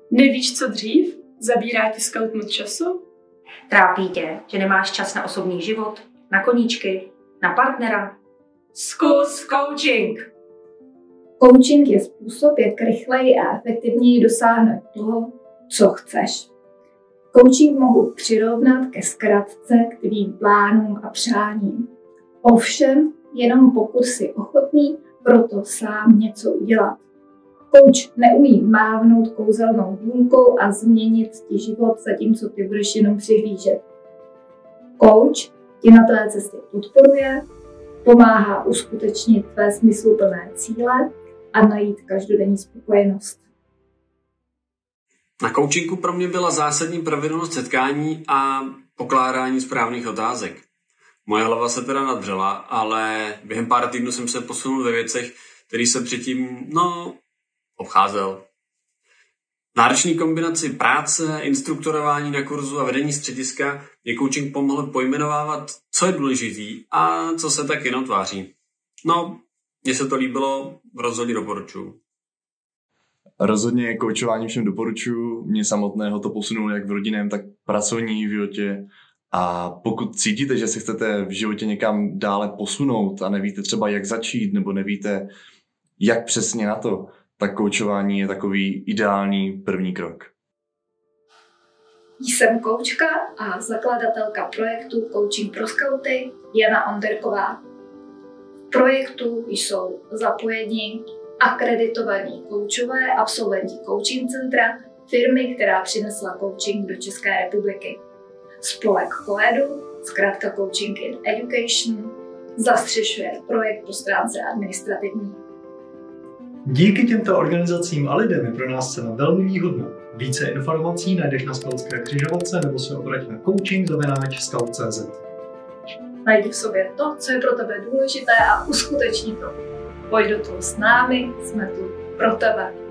Nevíš, co dřív? Zabírá ti scout moc času? Trápí tě, že nemáš čas na osobní život, na koníčky, na partnera? Zkus coaching! Coaching je způsob, jak rychleji a efektivněji dosáhnout toho, co chceš. Coaching mohu přirovnat ke zkratce k tvým plánům a přáním. Ovšem, jenom pokud jsi ochotný proto sám něco udělat. Coach neumí mávnout kouzelnou hůlkou a změnit ti život, zatímco ty budeš jenom přihlížet. Coach ti na tvé cestě podporuje, pomáhá uskutečnit tvé smysluplné cíle a najít každodenní spokojenost. Na coachingu pro mě byla zásadní pravidelnost setkání a pokládání správných otázek. Moje hlava se teda nadřela, ale během pár týdnů jsem se posunul ve věcech, které jsem předtím, obcházel. Náročný kombinaci práce, instruktorování na kurzu a vedení střediska mě coaching pomohl pojmenovávat, co je důležitý a co se tak jenom tváří. Mně se to líbilo, rozhodně doporučuji. Rozhodně koučování všem doporučuji. Mě samotného to posunulo jak v rodinném, tak pracovním životě. A pokud cítíte, že se chcete v životě někam dále posunout a nevíte třeba jak začít nebo nevíte jak přesně na to, tak koučování je takový ideální první krok. Jsem koučka a zakladatelka projektu Coaching pro skauty Jana Onderková. V projektu jsou zapojeni akreditovaní koučové, absolventi coaching centra, firmy, která přinesla coaching do České republiky. Spolek COEDU, zkrátka Coaching in Education, zastřešuje projekt po stránce administrativní. Díky těmto organizacím a lidem je pro nás cena velmi výhodná. Více informací najdeš na Skautské křižovatce nebo se obrať na coaching@skaut.cz. Najdi v sobě to, co je pro tebe důležité a uskuteční to. Pojď do toho s námi, jsme tu pro tebe.